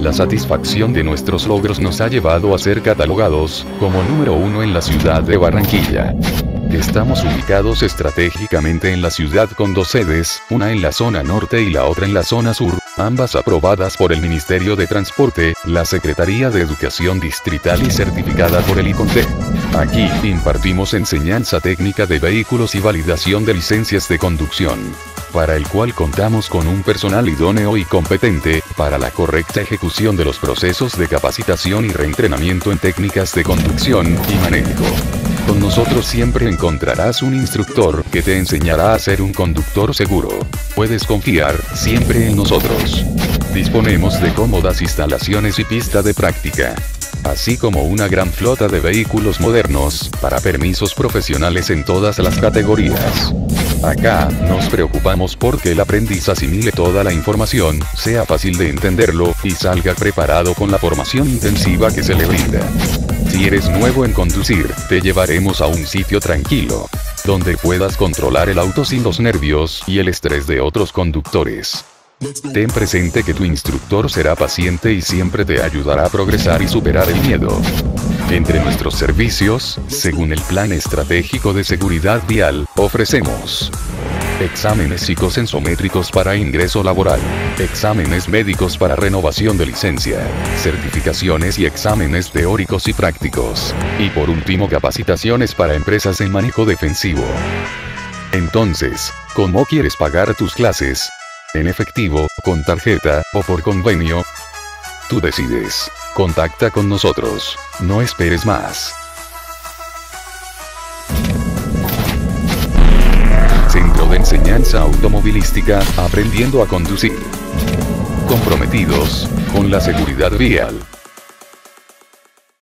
La satisfacción de nuestros logros nos ha llevado a ser catalogados como número 1 en la ciudad de Barranquilla. Estamos ubicados estratégicamente en la ciudad con 2 sedes, una en la zona norte y la otra en la zona sur, ambas aprobadas por el Ministerio de Transporte, la Secretaría de Educación Distrital y certificada por el ICONTEC. Aquí impartimos enseñanza técnica de vehículos y validación de licencias de conducción, para el cual contamos con un personal idóneo y competente para la correcta ejecución de los procesos de capacitación y reentrenamiento en técnicas de conducción y manejo. Con nosotros siempre encontrarás un instructor que te enseñará a ser un conductor seguro. Puedes confiar siempre en nosotros. Disponemos de cómodas instalaciones y pista de práctica, así como una gran flota de vehículos modernos para permisos profesionales en todas las categorías. Acá nos preocupamos porque el aprendiz asimile toda la información, sea fácil de entenderlo y salga preparado con la formación intensiva que se le brinda. Si eres nuevo en conducir, te llevaremos a un sitio tranquilo, donde puedas controlar el auto sin los nervios y el estrés de otros conductores. Ten presente que tu instructor será paciente y siempre te ayudará a progresar y superar el miedo. Entre nuestros servicios, según el Plan Estratégico de Seguridad Vial, ofrecemos exámenes psicosensométricos para ingreso laboral, exámenes médicos para renovación de licencia, certificaciones y exámenes teóricos y prácticos, y por último capacitaciones para empresas en manejo defensivo. Entonces, ¿cómo quieres pagar tus clases? ¿En efectivo, con tarjeta, o por convenio? Tú decides. Contacta con nosotros. No esperes más. Centro de Enseñanza Automovilística, aprendiendo a conducir. Comprometidos con la seguridad vial.